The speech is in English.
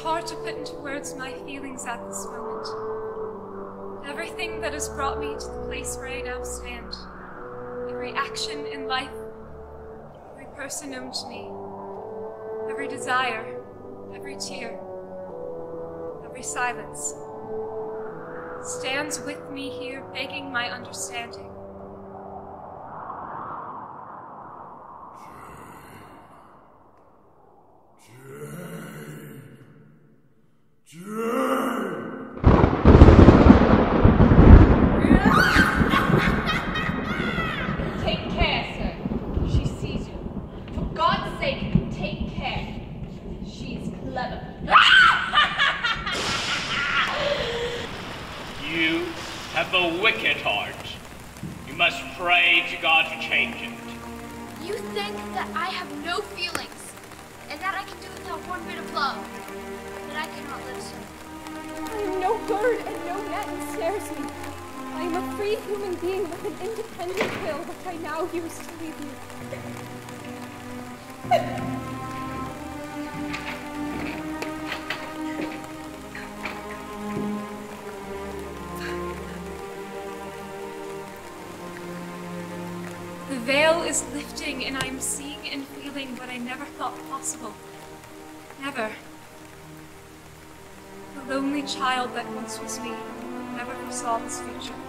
hard to put into words my feelings at this moment. Everything that has brought me to the place where I now stand, every action in life, every person known to me, every desire, every tear, every silence, stands with me here begging my understanding. Take care, sir. She sees you. For God's sake, take care. She's clever. You have a wicked heart. You must pray to God to change it. You think that I have no feelings, and that I can do without one bit of love, but I cannot live so. I am no bird and no net ensnares me. I am a free human being with an independent will which I now use to lead you. The veil is lifting and I am seeing and feeling what I never thought possible. Never. The lonely child that once was me never foresaw this future.